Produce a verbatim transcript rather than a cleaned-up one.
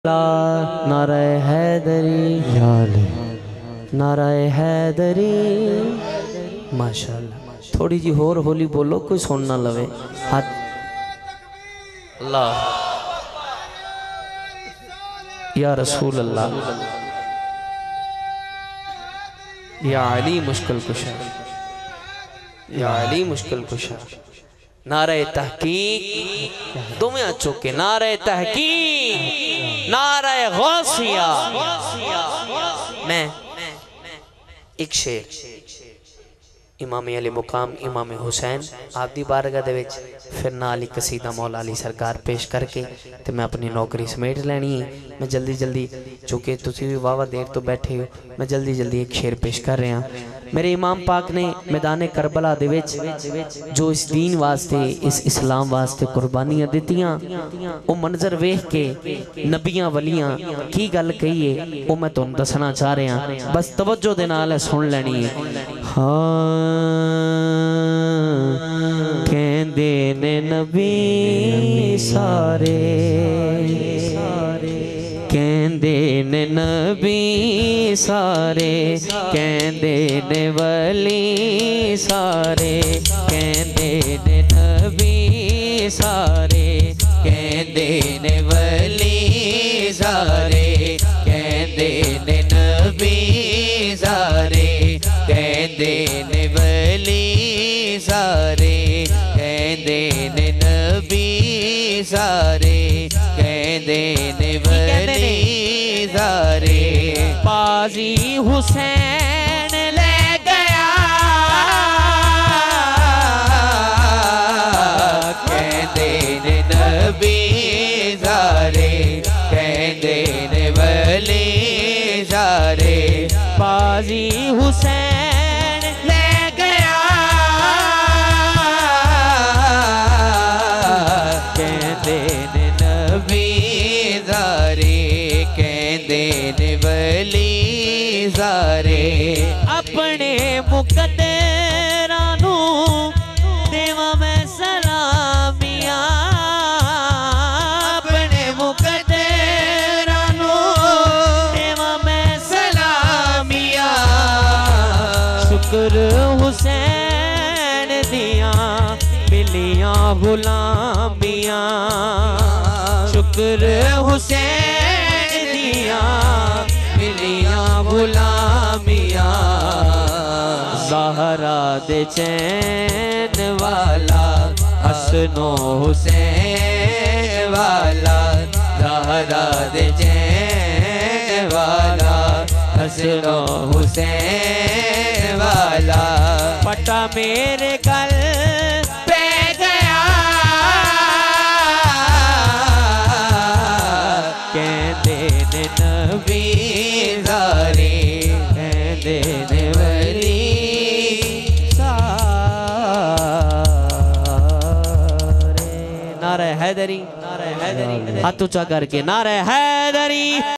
नारे हैदरी याले नारे हैदरी माशाअल्लाह। थोड़ी जी होर होली बोलो, कोई सुन ना लवे। हाथ अल्लाह या रसूल अल्लाह या अली मुश्किल कुशा या अली मुश्किल कुशा। नारे तहकीक तुम्हें चुके, नारे तहकीक नारे गौसिया। मैं एक शेर इमाम अली मुकाम इमाम हुसैन आप दी बारगाह दे विच फिर नाल ही कसीदा मौला अली सरकार पेश करके ते मैं अपनी नौकरी समेट लैनी है। मैं जल्दी जल्दी चूँकि तुसीं भी वावा देर तो बैठे हो, मैं जल्दी जल्दी एक शेर पेश कर रहा। मेरे इमाम पाक ने मैदान करबला दे विच जो इस दीन वास्ते इस इस्लाम वास्ते कुर्बानियां दित्तियां, वो मंजर वेख के नबियां वलियां की गल कही है वो मैं तुहानूं दसना चाह रहा। बस तवज्जो दे नाल सुन लैनी है। हाँ कहंदे ने नबी सारे, कहंदे ने नबी सारे, कहंदे ने वली सारे, कहंदे ने नबी सारे, कहंदे ने वली सारे, कहंदे ने नबी सारे, कहंदे ने वली सारे, कहंदे ने नबी सारे, कहंदे ने वली सारे। बाजी हुसैन ले गया, कहंदे ने नबी सारे, कहंदे ने वली सारे। बाजी हुसैन ले गया, कहंदे ने नबी सारे, कहंदे ने वली सारे। अपने मुकद्दरां नूं देवां मैं सलामियां, अपने मुकद्दरां नूं देवां मैं सलामियां। शुक्र हुसैन दियां मिलियां गुलामियां, शुक्र हुसैन दियां मिलियां गुलामियां। ज़हरा दे चैन वाला हसनो हुसैन वाला, ज़हरा दे चैन वाला हसनो हुसैन वाला। पटा मेरे गल पे गया, कहंदे ने नबी सारे, कहंदे ने वली सारे। नारे हैदरी, नारे हैदरी, हाथ ऊंचा करके नारे हैदरी।